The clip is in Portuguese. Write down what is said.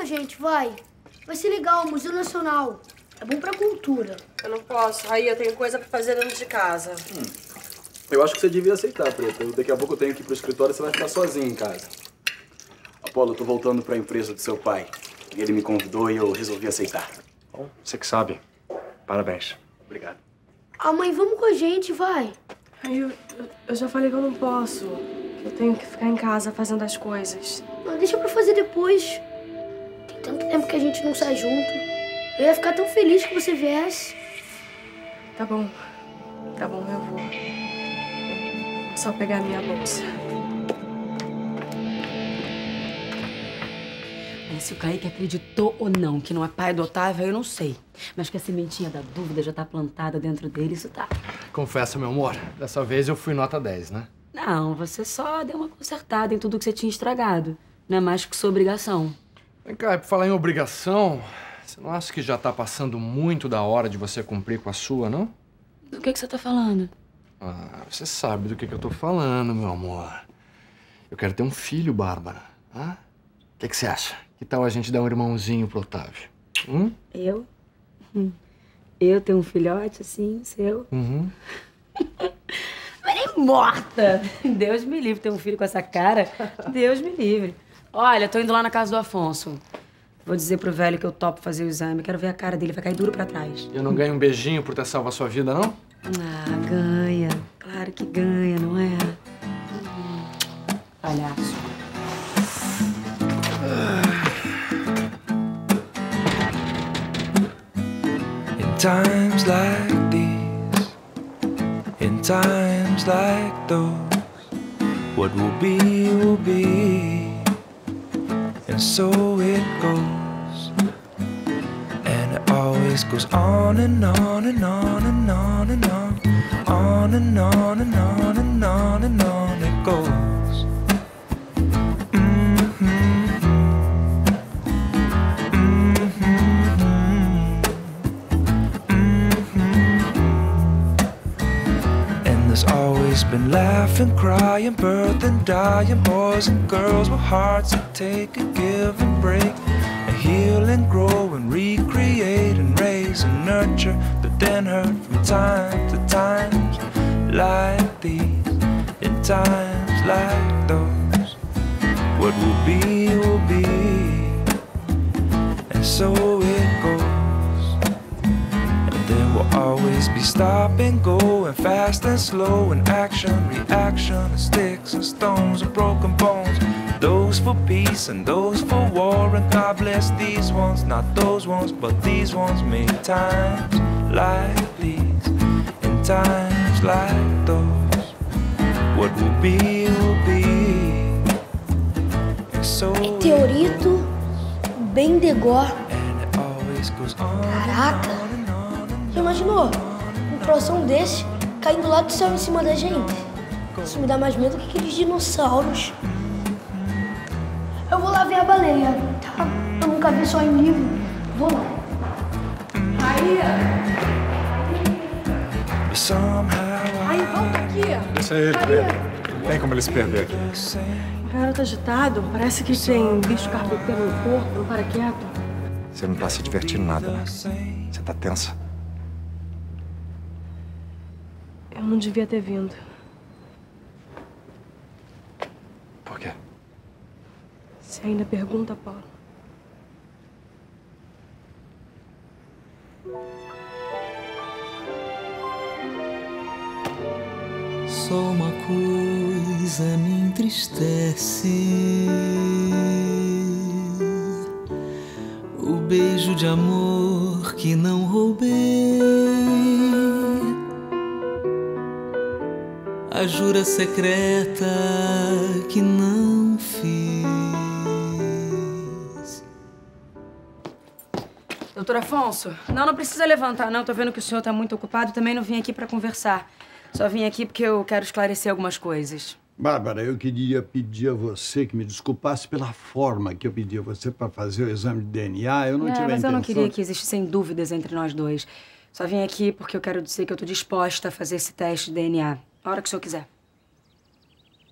a gente, vai. Vai ser legal, Museu Nacional. É bom pra cultura. Eu não posso. Aí eu tenho coisa pra fazer dentro de casa. Eu acho que você devia aceitar, Preta. Daqui a pouco eu tenho que ir pro escritório e você vai ficar sozinho em casa. Apolo, eu tô voltando pra empresa do seu pai. Ele me convidou e eu resolvi aceitar. Bom, você que sabe. Parabéns. Obrigado. Ah, mãe, vamos com a gente, vai. Eu já falei que eu não posso. Eu tenho que ficar em casa fazendo as coisas. Não, deixa pra fazer depois. Tem tanto tempo que a gente não sai junto. Eu ia ficar tão feliz que você viesse. Tá bom, eu vou. Vou só pegar a minha bolsa. Se o Kaique acreditou ou não que não é pai do Otávio, eu não sei. Mas que a sementinha da dúvida já tá plantada dentro dele, isso tá. Confessa, meu amor, dessa vez eu fui nota 10, né? Não, você só deu uma consertada em tudo que você tinha estragado. Não é mais que sua obrigação. Vem cá, por falar em obrigação, você não acha que já tá passando muito da hora de você cumprir com a sua, não? Do que você tá falando? Ah, você sabe do que eu tô falando, meu amor. Eu quero ter um filho, Bárbara. Ah? O que você acha? Que tal a gente dar um irmãozinho pro Otávio? Eu? Eu tenho um filhote assim, seu? Mas nem morta! Deus me livre ter um filho com essa cara. Deus me livre. Olha, tô indo lá na casa do Afonso. Vou dizer pro velho que eu topo fazer o exame. Quero ver a cara dele, vai cair duro pra trás. Eu não ganho um beijinho por ter salvo a sua vida, não? Ah, ganha. Claro que ganha, não é? Palhaço. Times like these, in times like those, what will be, and so it goes, and it always goes on and on and on and on and on, on and on and on and on and on it goes. There's always been laughing, crying, birthing, dying, boys and girls with hearts that take and give and break, and heal and grow and recreate and raise and nurture, but then hurt from time to times like these, in times like those. What will be, and so it goes. There will always be stop and go, and fast and slow, and action, reaction, and sticks and stones and broken bones. Those for peace and those for war, and God bless these ones, not those ones, but these ones. Make times like these, in times like those. What will be, and so Meteorito, bem degó. and it always goes on. Caraca! Já imaginou? Um troção desse caindo lá do céu em cima da gente? Isso me dá mais medo que aqueles dinossauros. Eu vou lá ver a baleia, tá? Eu nunca vi só em livro. Vou lá. Aí, volta aqui. Deixa ele, Preta. Não tem como ele se perder aqui. O garoto agitado, parece que tem bicho carpinteiro no corpo, não para quieto. Você não tá se divertindo nada, né? Você tá tensa. Eu não devia ter vindo. Por quê? Você ainda pergunta, Paulo? Só uma coisa me entristece: o beijo de amor que não roubei, a jura secreta que não fiz. Doutor Afonso, não precisa levantar, não. Tô vendo que o senhor tá muito ocupado. Também não vim aqui pra conversar. Só vim aqui porque eu quero esclarecer algumas coisas. Bárbara, eu queria pedir a você que me desculpasse pela forma que eu pedi a você para fazer o exame de DNA. Eu não tive a mas intenção... eu não queria que existissem dúvidas entre nós dois. Só vim aqui porque eu quero dizer que eu tô disposta a fazer esse teste de DNA. A hora que o senhor quiser.